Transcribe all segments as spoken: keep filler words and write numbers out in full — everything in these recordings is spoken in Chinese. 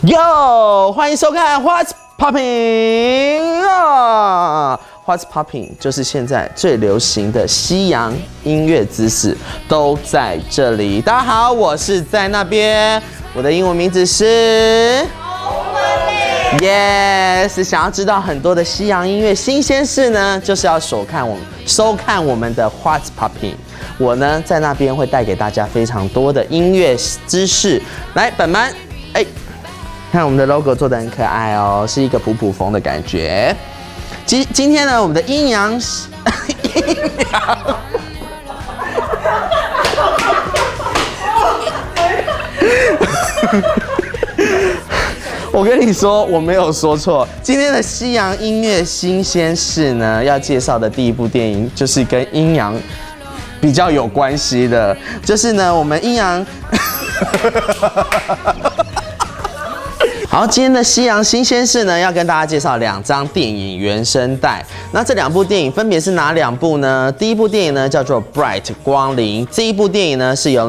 Yo， 欢迎收看 What's Popping 啊 ！What's Popping 就是现在最流行的西洋音乐姿势都在这里。大家好，我是在那边，我的英文名字是 Yes。想要知道很多的西洋音乐新鲜事呢，就是要收看我们收看我们的 What's Popping。我呢在那边会带给大家非常多的音乐知识。来，本班，哎、欸。看我们的 logo 做得很可爱哦，是一个普普风的感觉。今今天呢，我们的阴阳阴阳，我跟你说，我没有说错。今天的西洋音乐新鲜事呢，要介绍的第一部电影就是跟阴阳比较有关系的，就是呢，我们阴阳。好，今天的西洋新鲜事呢，要跟大家介绍两张电影原声带。那这两部电影分别是哪两部呢？第一部电影呢叫做《Bright 光临》，这一部电影呢是由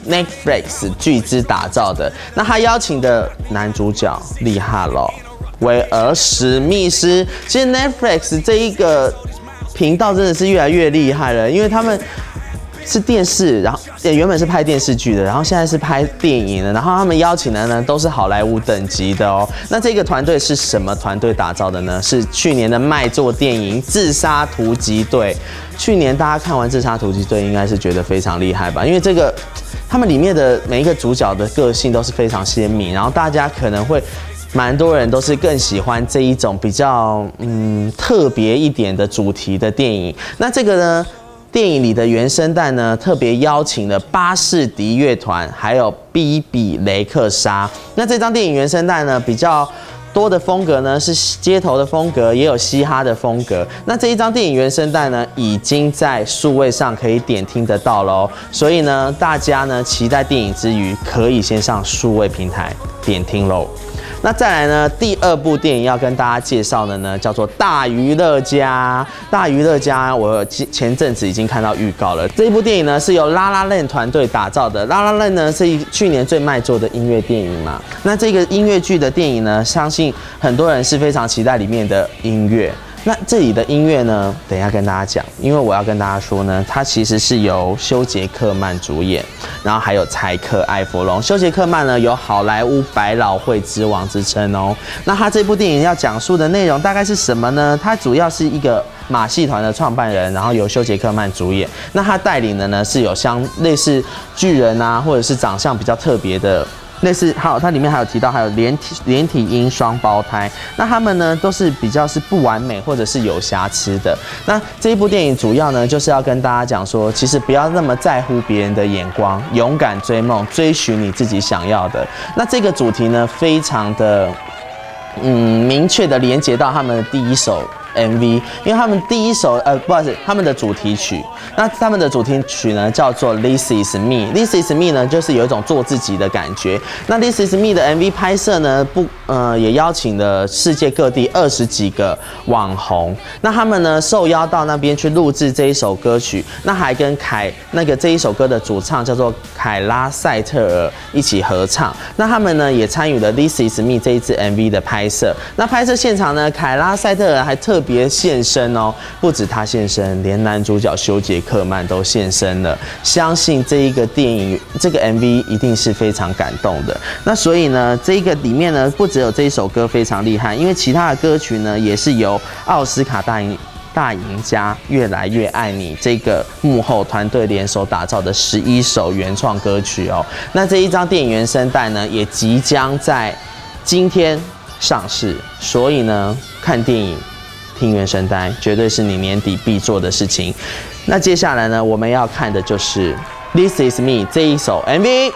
Netflix 巨资打造的。那他邀请的男主角厉害了，威尔史密斯。其实 Netflix 这一个频道真的是越来越厉害了，因为他们是电视，然后也原本是拍电视剧的，然后现在是拍电影的，然后他们邀请的呢都是好莱坞等级的哦。那这个团队是什么团队打造的呢？是去年的卖座电影《自杀突击队》。去年大家看完《自杀突击队》，应该是觉得非常厉害吧？因为这个他们里面的每一个主角的个性都是非常鲜明，然后大家可能会蛮多人都是更喜欢这一种比较嗯特别一点的主题的电影。那这个呢？电影里的原声带呢，特别邀请了巴士迪乐团，还有比比雷克莎。那这张电影原声带呢，比较多的风格呢是街头的风格，也有嘻哈的风格。那这一张电影原声带呢，已经在数位上可以点听得到喽。所以呢，大家呢期待电影之余，可以先上数位平台点听喽。那再来呢，第二部电影要跟大家介绍的呢，叫做《大娱乐家》。大娱乐家，我前阵子已经看到预告了。这一部电影呢，是由 La La Land 团队打造的。La La Land 呢，是去年最卖座的音乐电影嘛。那这个音乐剧的电影呢，相信很多人是非常期待里面的音乐。那这里的音乐呢，等一下跟大家讲，因为我要跟大家说呢，它其实是由休杰克曼主演，然后还有柴克艾弗隆。休杰克曼呢有好莱坞百老汇之王之称哦。那他这部电影要讲述的内容大概是什么呢？它主要是一个马戏团的创办人，然后由休杰克曼主演。那他带领的呢是有像类似巨人啊，或者是长相比较特别的。类似，还有它里面还有提到，还有连体连体婴双胞胎，那他们呢都是比较是不完美或者是有瑕疵的。那这一部电影主要呢就是要跟大家讲说，其实不要那么在乎别人的眼光，勇敢追梦，追寻你自己想要的。那这个主题呢，非常的嗯明确的连接到他们的第一首M V， 因为他们第一首呃不好意思，他们的主题曲，那他们的主题曲呢叫做 This Is Me。This Is Me 呢就是有一种做自己的感觉。那 This Is Me 的 M V 拍摄呢不呃也邀请了世界各地二十几个网红，那他们呢受邀到那边去录制这一首歌曲，那还跟凯那个这一首歌的主唱叫做凯拉塞特尔一起合唱。那他们呢也参与了 This Is Me 这一支 M V 的拍摄。那拍摄现场呢，凯拉塞特尔还特别现身哦，不止他现身，连男主角休杰克曼都现身了。相信这一个电影，这个 M V 一定是非常感动的。那所以呢，这个里面呢，不只有这一首歌非常厉害，因为其他的歌曲呢，也是由奥斯卡大赢大赢家越来越爱你这个幕后团队联手打造的十一首原创歌曲哦。那这一张电影原声带呢，也即将在今天上市，所以呢，看电影听原声带绝对是你年底必做的事情。那接下来呢，我们要看的就是《This Is Me》这一首 M V。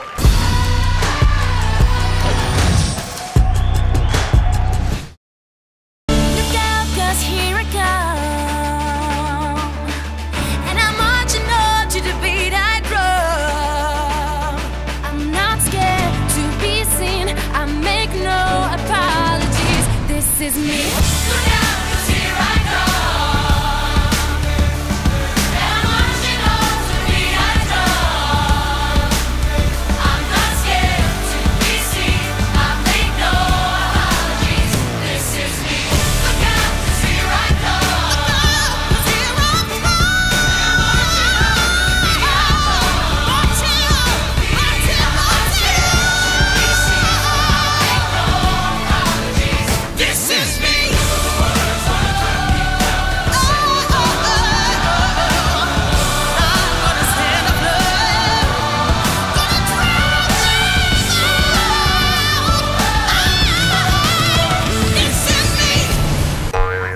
This is me. Look out, 'cause here I come. And I'm marching on to be I drum. I'm not scared to be seen. I make no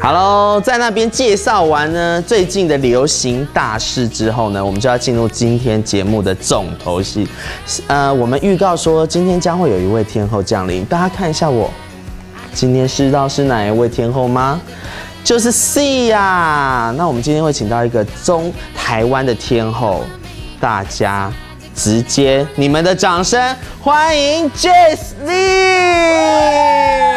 好喽，在那边介绍完呢最近的流行大事之后呢，我们就要进入今天节目的重头戏。呃，我们预告说今天将会有一位天后降临，大家看一下我，今天知道是哪一位天后吗？就是 Sia。那我们今天会请到一个中台湾的天后，大家直接你们的掌声欢迎 Jesslyn。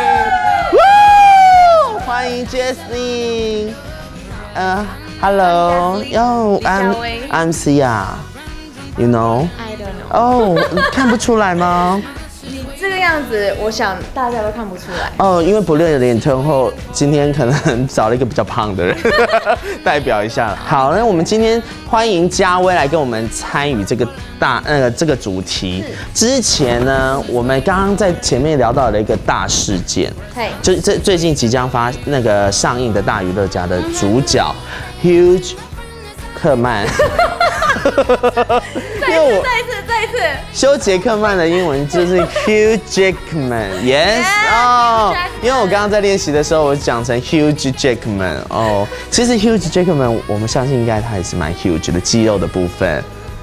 欢迎 Jesslyn， 呃、uh, ，Hello，Yo， I'm I'm Sia，You know？I don't know。 哦，你看不出来吗？ 你这个样子，我想大家都看不出来。 哦，因为不练脸天后，今天可能找了一个比较胖的人代表一下。好，那我们今天欢迎嘉威来跟我们参与这个大那个、呃、这个主题。之前呢，我们刚刚在前面聊到了一个大事件， 嘿， 就这最近即将发那个上映的大娱乐家的主角、嗯、Hugh 克曼。 再一次，再一次，再一次。 休杰克曼的英文就是 Hugh Jackman，Yes， 哦。因为我刚刚在练习的时候，我讲成 Hugh Jackman， 哦。其实 Hugh Jackman， 我们相信应该他也是蛮 huge 的肌肉的部分。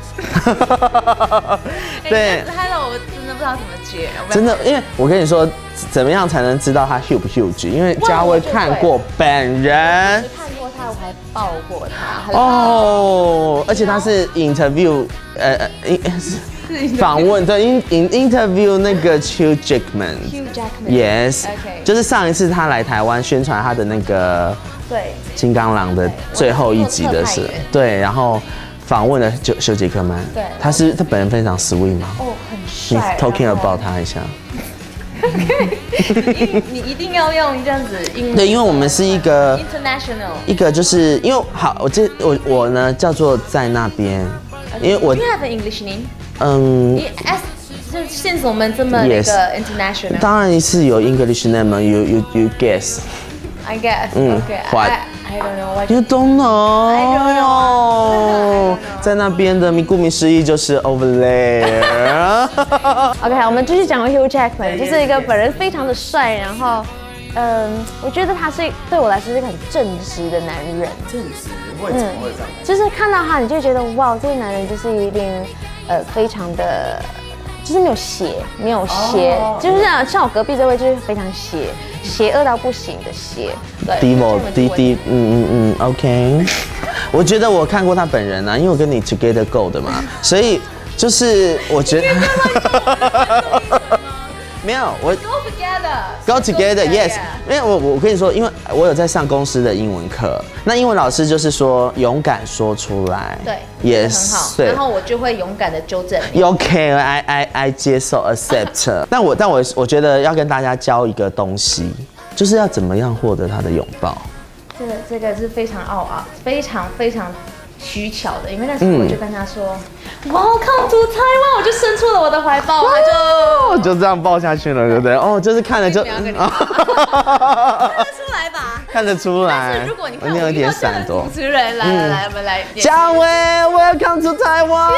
对 ，Hello， 我真的不知道怎么接。 真的，因为我跟你说，怎么样才能知道他 huge 不 huge？ 因为嘉威看过本人。 我还抱过他哦，而且他是 interview 呃呃访问对 in in interview 那个 Hugh Jackman，Hugh Jackman，Yes， 就是上一次他来台湾宣传他的那个对金刚狼的最后一集的时候，对，然后访问了休休杰克曼，对，他是他本人非常 sweet 吗？ 哦，很帅。 你 talking about 他一下。 你你一定要用这样子英文。 对，因为我们是一个 international， 一个就是因为好，我这我我呢叫做在那边，因为我 Do you have an English name？ 嗯 ，as 就since我们这么那个 international， 当然是有 English name，you you you guess。I guess， 嗯 ，What？ I don't know what you don't know. I don't know. 在那边的，顾名思义就是 over there. OK， 我们继续讲 Hugh Jackman， 就是一个本人非常的帅，然后，嗯，我觉得他是对我来说是一个很正直的男人。 正直？为什么会这样？ 就是看到他，你就觉得哇，这个男人就是有点呃，非常的。就是没有邪，没有邪， oh, 就是像像我隔壁这位就是非常邪，邪恶到不行的邪。对 ，Divo 滴滴，嗯嗯嗯 ，OK。我觉得我看过他本人啊，因为我跟你 Together Go 的嘛，所以就是我觉得。没有，我 Go together Go together Yes， 因为我我跟你说，因为我有在上公司的英文课，那英文老师就是说勇敢说出来， 对， 也很好， 对， 然后我就会勇敢的纠正你。 OK，I I I 接受 accept。但我但我我觉得要跟大家教一个东西，就是要怎么样获得他的拥抱。 这个这个是非常傲啊，非常非常。取巧的，因为那时候我就跟他说、嗯、，Welcome to Taiwan， 我就伸出了我的怀抱，他就就这样抱下去了，对不对？哦，就是看了就，看得出来吧？ 看得出来。 但是如果你看我有点闪躲， 主持人来来来，我们来， 嘉威 ，Welcome to Taiwan。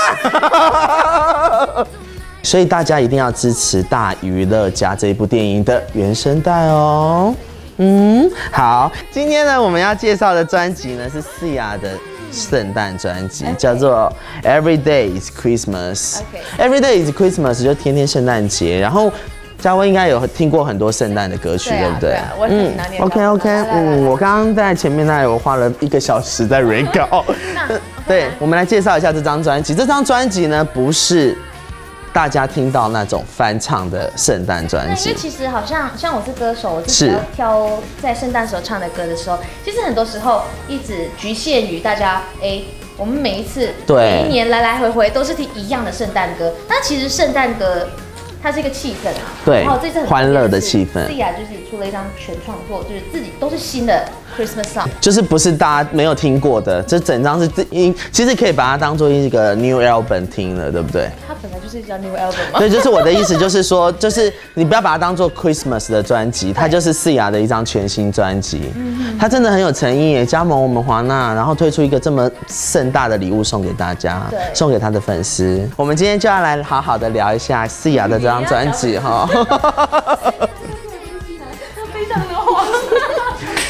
所以大家一定要支持《大娱乐家》这一部电影的原声带哦。嗯，好，今天呢，我们要介绍的专辑呢是 Sia 的圣诞专辑， okay. 叫做 Every Day is Christmas。Every Day is Christmas 就天天圣诞节。然后嘉威应该有听过很多圣诞的歌曲， 对,、啊、对不对？ 对啊，我很难念。 OK OK， 嗯，我刚刚在前面那里我花了一个小时在 re 稿。对，我们来介绍一下这张专辑。这张专辑呢不是大家听到那种翻唱的圣诞专辑， 因为其实好像像我是歌手，我自己要挑在圣诞时候唱的歌的时候，其实很多时候一直局限于大家，哎，我们每一次每一年来来回回都是听一样的圣诞歌，但其实圣诞歌它是一个气氛啊， 对，然后这次很欢乐的气氛。 Sia就是出了一张全创作，就是自己都是新的 Christmas song， 就是不是大家没有听过的，这整张是其实可以把它当做一个 new album 听了，对不对？ 它本来就是一张 new album 嘛。 对，就是我的意思，就是说，就是你不要把它当做 Christmas 的专辑，它就是 Sia 的一张全新专辑。嗯，它真的很有诚意耶，加盟我们华纳，然后推出一个这么盛大的礼物送给大家，送给他的粉丝。我们今天就要来好好的聊一下 Sia 的这张专辑哈。非常的慌，就是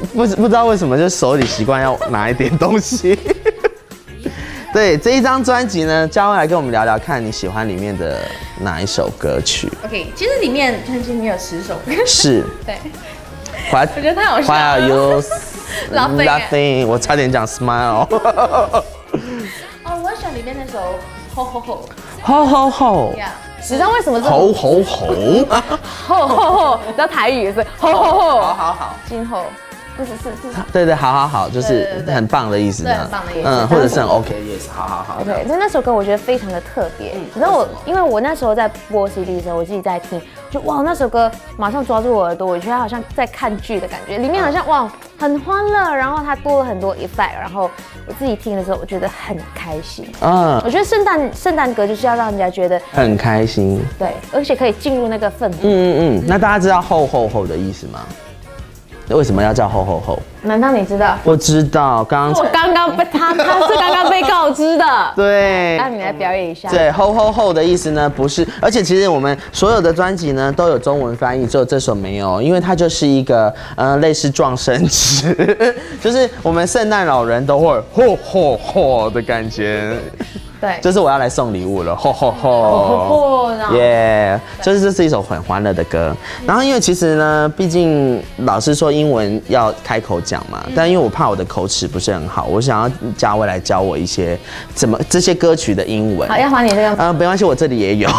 不不知道为什么，就手里习惯要拿一点东西。对，这一张专辑呢，嘉威来跟我们聊聊看你喜欢里面的哪一首歌曲 OK， 其实里面专辑里面有十首歌。 是。 对。 我觉得太好笑了。 Why are you Laughing laughing？ 我差点讲 smile。 哦，我喜欢里面那首吼吼吼。 吼吼吼。 你知道为什么？ 吼吼吼。 吼吼吼，你知道台语也是吼吼吼。 好好好。 今后。不是是是， 对对，好好好，就是很棒的意思， 对，很棒的意思， 嗯，或者是很 OK 的意思，好好好。 对，就那首歌我觉得非常的特别，你知道我，因为我那时候在播 C D 的时候，我自己在听，就哇，那首歌马上抓住我耳朵，我觉得好像在看剧的感觉，里面好像哇很欢乐，然后它多了很多 effect， 然后我自己听的时候，我觉得很开心。嗯，我觉得圣诞圣诞歌就是要让人家觉得很开心， 对，而且可以进入那个氛围。 嗯嗯嗯，那大家知道吼吼吼的意思吗？为什么要叫吼吼吼？ 难道你知道？ 我知道，刚刚我刚刚被他他是刚刚被告知的。 对， 那你来表演一下。 对，吼吼吼的意思呢，不是，而且其实我们所有的专辑呢都有中文翻译，只有这首没有，因为它就是一个呃类似撞生词，就是我们圣诞老人都会吼吼吼的感觉。 对， 就是我要来送礼物了，吼吼吼，耶！就是这是一首很欢乐的歌。然后因为其实呢，毕竟老师说英文要开口讲嘛，但因为我怕我的口齿不是很好，我想要嘉威来教我一些怎么这些歌曲的英文。 好，要还你这个。 呃，没关系，我这里也有。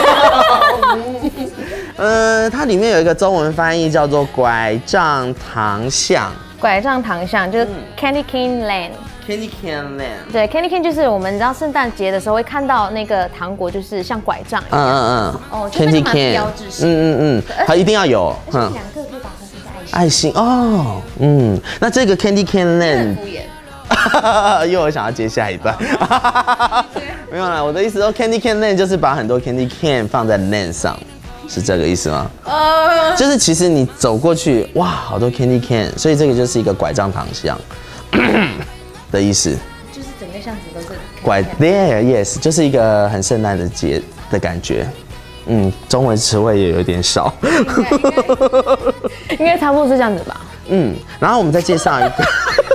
呃，它里面有一个中文翻译叫做拐杖糖巷。 拐杖糖巷就是 Candy Cane Land。Candy Cane Land， 对 ，Candy Cane 就是我们知道圣诞节的时候会看到那个糖果，就是像拐杖一样。嗯嗯嗯。哦 ，Candy Cane， 标志性。嗯嗯嗯， 它一定要有。 而且两个可以打成一个爱心。爱心哦，嗯，那这个 Candy Cane Land， 敷衍。 因为我想要接下一段。没有啦，我的意思说 Candy Cane Land 就是把很多 Candy Cane 放在 land 上。是这个意思吗？呃，就是其实你走过去，哇，好多 candy can， 所以这个就是一个拐杖糖巷的意思。 就是整个巷子都是拐 there yes， 就是一个很圣诞的节的感觉。嗯，中文词汇也有点少。 应该差不多是这样子吧。 嗯，然后我们再介绍一个。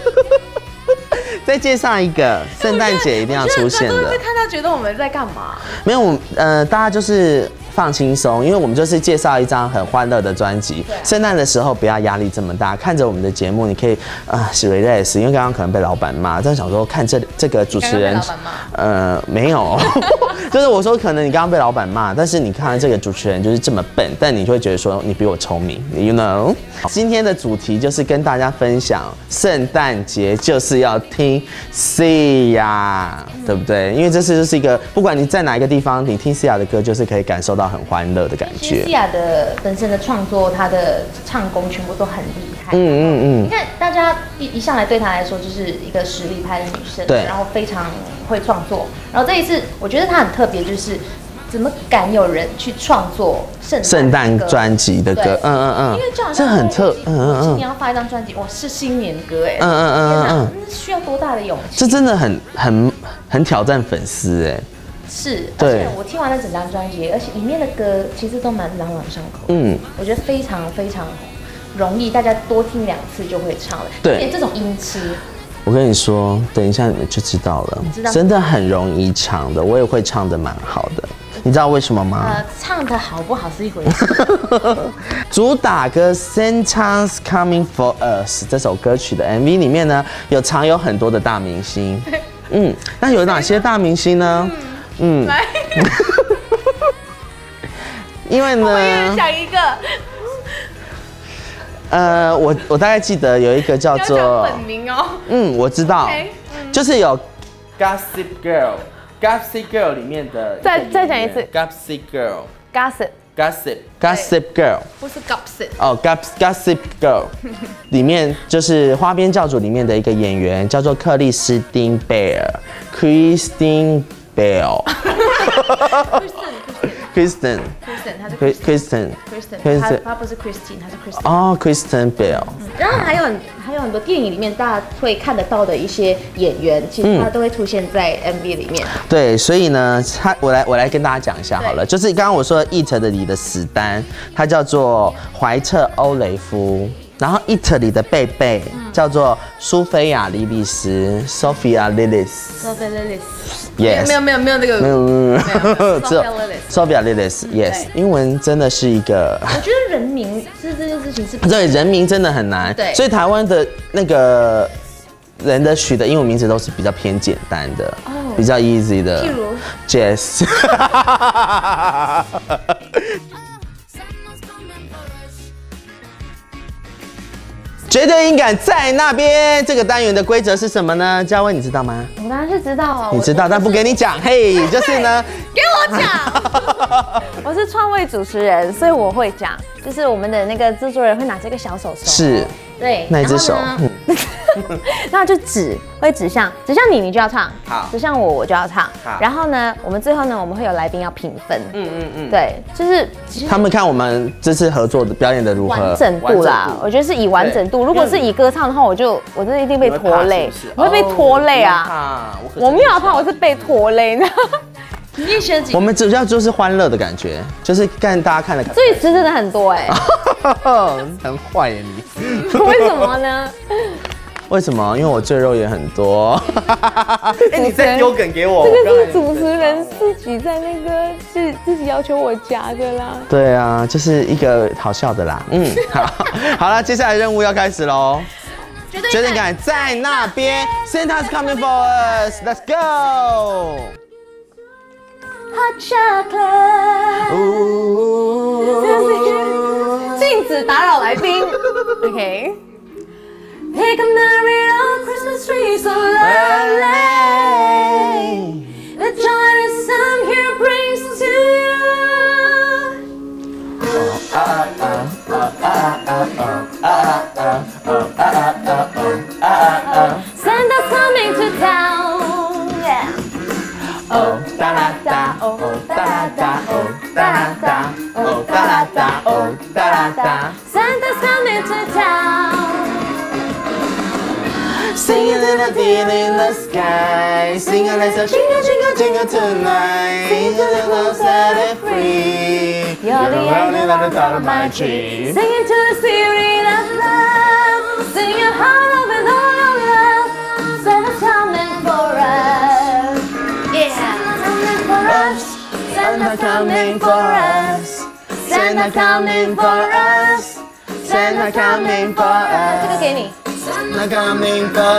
再介绍一个圣诞节一定要出现的。 会看他觉得我们在干嘛？ 没有，呃，大家就是放轻松，因为我们就是介绍一张很欢乐的专辑。圣诞的时候不要压力这么大，看着我们的节目，你可以啊 relax， 因为刚刚可能被老板骂，但想说看这这个主持人， 刚刚被老板骂呃，没有，就是我说可能你刚刚被老板骂，但是你看这个主持人就是这么笨，但你就会觉得说你比我聪明 ，you know。今天的主题就是跟大家分享，圣诞节就是要听 Sia， 对不对？因为这是就是一个，不管你在哪一个地方，你听 Sia 的歌，就是可以感受到很欢乐的感觉。 Sia 的本身的创作，她的唱功全部都很厉害。 嗯嗯嗯。 你看，大家一一上来对她来说就是一个实力派的女生， 对， 然后非常会创作。然后这一次，我觉得她很特别，就是怎么敢有人去创作圣圣诞专辑的歌？嗯嗯嗯， 因为就好像这很特，嗯嗯嗯， 今年要发一张专辑，哇，是新年歌哎， 嗯嗯嗯嗯嗯， 那需要多大的勇气？ 这真的很很很挑战粉丝哎。 是，而且我听完了整张专辑，而且里面的歌其实都蛮朗朗上口。嗯，我觉得非常非常容易，大家多听两次就会唱了。 对， 连这种音痴， 我跟你说，等一下你们就知道了。 你知道， 真的很容易唱的，我也会唱的蛮好的。你知道为什么吗？ 呃，唱的好不好是一回事。 主打歌《Santa's Coming for Us》这首歌曲的 M V 里面呢，有常有很多的大明星。嗯，那有哪些大明星呢？嗯，来，因为呢， 我也想一个。 呃，我我大概记得有一个叫做本名哦。 嗯，我知道， okay, 嗯、就是有 Gossip Girl。Gossip Girl 里面的再再讲一次 ，Gossip Girl，Gossip Gossip Gossip Girl， 不是 Gossip 哦 ，Gossip Girl 里面就是《花边教主》里面的一个演员叫做克里斯汀贝尔 ，Kristen Bell。Kristen，Kristen， 他是 Kristen，Kristen，他他不是 Christine， 他是 Kristen。 哦 ，Kristen Bell。 然后还有很还有很多电影里面大家会看得到的一些演员，其实他都会出现在 M V 里面。 对，所以呢，他我来我来跟大家讲一下好了，就是刚刚我说 It 的里的史丹，他叫做怀特欧雷夫。 然后 Italy 的贝贝叫做苏菲亚·莉莉丝 （Sophia Lillis）。 Sophia Lillis。 Yes。 没有没有没有那个。 没有没有没有， 只有 Lillis。 Sophia Lillis。Yes。英文真的是一个。 我觉得人名是这件事情是。 对，人名真的很难。 对。 所以台湾的那个人的取的英文名字都是比较偏简单的，比较 easy 的。 譬如 Jess。绝对音感在那边。这个单元的规则是什么呢？嘉威，你知道吗？ 我当然是知道啊。 你知道，但不给你讲。嘿，就是呢， 给我讲。我是创卫主持人，所以我会讲。就是我们的那个制作人会拿这个小手手， 是， 对， 那一只手， 然后就指会指向指向你，你就要唱； 好， 指向我，我就要唱。 好， 然后呢，我们最后呢，我们会有来宾要评分。嗯嗯嗯，对，就是他们看我们这次合作的表演的如何完整度啦。我觉得是以完整度，如果是以歌唱的话，我就我这一定被拖累，我会被拖累啊！我没有怕，我是被拖累。你也选几？ 我们主要就是欢乐的感觉，就是看大家看的。 所以吃真的很多哎， 很坏耶你。 为什么呢？ 为什么？因为我赘肉也很多。哎，你再丢梗给我。 这个是主持人自己在那个是自己要求我夹的啦。 对啊，就是一个好笑的啦。嗯，好，好了，接下来任务要开始喽。绝对感在那边 ，Santa's coming for us. Let's go. Hot chocolate。禁止打扰来宾。OK。Pick a merry old Christmas tree so lovely. The joy the sun here brings to you. Santa's coming to town. Yeah. Oh da da da, oh da da da, oh da da da, oh da da da, oh da da da. Santa's coming to town. Singing in a deal in the sky, singing let's a jingle jingle jingle tonight. Singing to the love set it free. You're the angel on the top of my tree. Singing to the spirit of love. Sing your heart out with all your love. Santa's coming for us. Yeah. Santa's coming for us. Santa's coming for us. Santa's coming for us. Santa's coming for us. 这个给你。 Santa coming for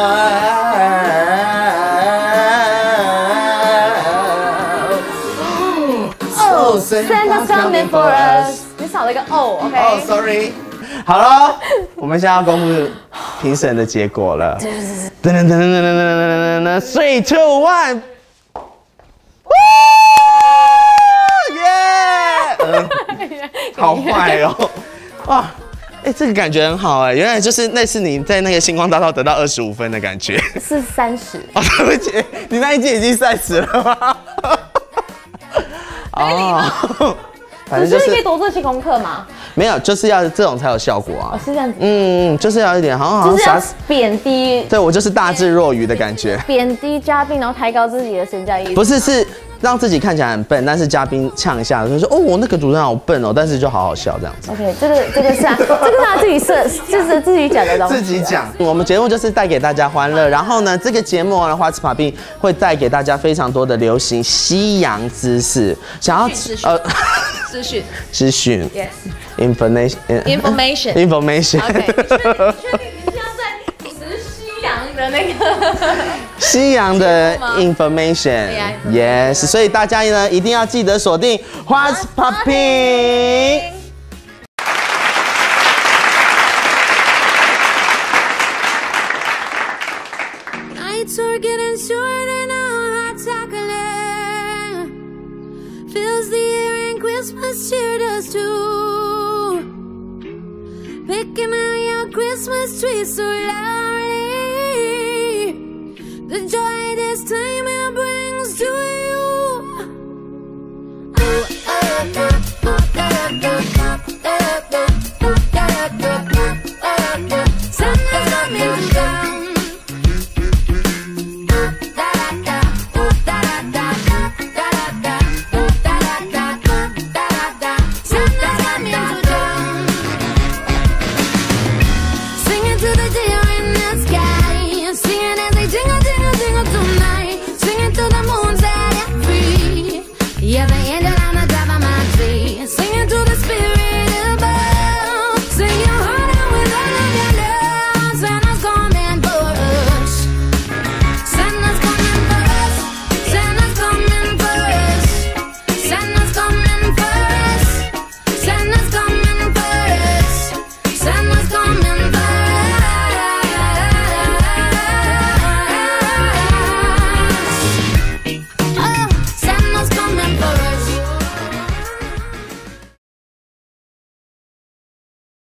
us. Oh, Santa's coming for us. 你少了一个 O, OK? Oh, sorry. 好了，我们现在要公布评审的结果了。噔噔噔噔噔噔噔噔噔 ，three two one， 耶！好坏哦，哇！哎、欸，这个感觉很好哎、欸，原来就是那次你在那个星光大道得到二十五分的感觉。 是三十。 哦，对不起，你那一季已经三十了吗？哦，反正就是。 你可以多做些功课吗？ 没有，就是要这种才有效果啊。 哦，是这样子。 嗯嗯，就是要一点，好像好就是要像贬低。 对我就是大智若愚的感觉。 贬低嘉宾，然后抬高自己的身价意识。 不是，是让自己看起来很笨，但是嘉宾呛一下，就说哦，那个主持人好笨哦，但是就好好笑这样子。 OK， 这个这个是啊，这个是他自己设，就是自己讲的东西。 自己讲，我们节目就是带给大家欢乐，然后呢，这个节目呢，花枝爬病会带给大家非常多的流行西洋知识，想要呃资讯资讯 ，Yes， information information information。 OK， 你确定你是要在吃西洋的那个西洋的 information，yes， 所以大家呢一定要记得锁定 What's Popping。 Nights are getting shorter now, hot chocolate fills the air and Christmas cheer does too. Picking out your Christmas tree so loudly. The joy this time